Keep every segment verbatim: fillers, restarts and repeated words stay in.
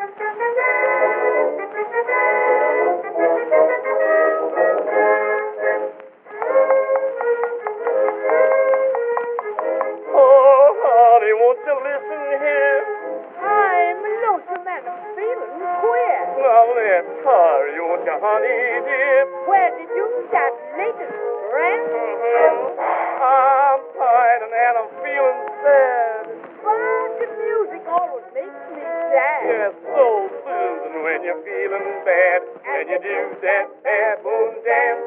honey, won't you listen here? I'm lonesome and I'm feeling queer. Now let's hurry, won't you, honey dear? Where did you that latest friend? Mm-hmm. I'm tired and I'm feeling sad. But the music always makes me sad. Yes, so soothing when you're feeling bad, and you do that baboon dance.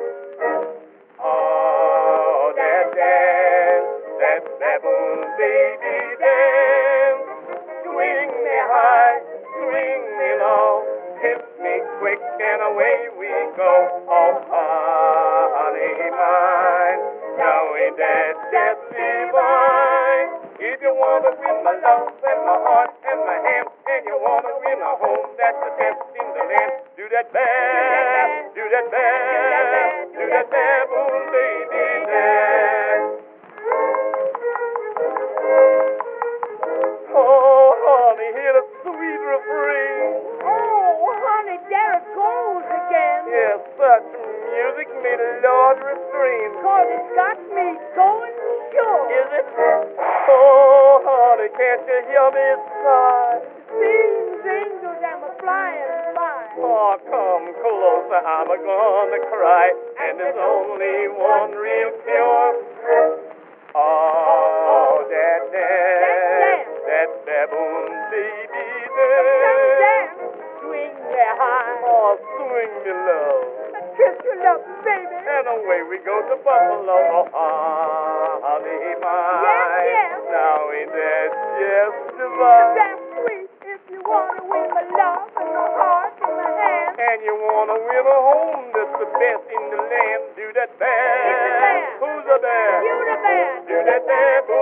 Oh, that dance, that baboon baby dance. Swing me high, swing me low, hit me quick and away we go. Oh, honey mine, now ain't that just divine? If you wanna win my love and my heart and my hand, and you wanna win a home that's the best in the land, do that bad, do that bad, do that baboon baby dance. Oh, honey, hear the sweet refrain. Oh, honey, there it goes again. Yes, such music may the Lord restrain. Cause it's got me going sure. Is it? Oh, honey, can't you hear me sigh? These angels am a flying by. Oh, come closer, I'm a gonna cry, and there's only one real cure. Oh, that dance, that baboon baby dance. Swing me high. Oh, swing me low, Kiss your love, baby. and away we go to Buffalo. Oh, honey mine. Yes, yes. Now ain't that just divine? That's sweet if you want to win my love and my heart and my hand. And you wanna win a home that's the best in the land, do that bad. It's the bad. Who's the bad? You the bad. Do that bad.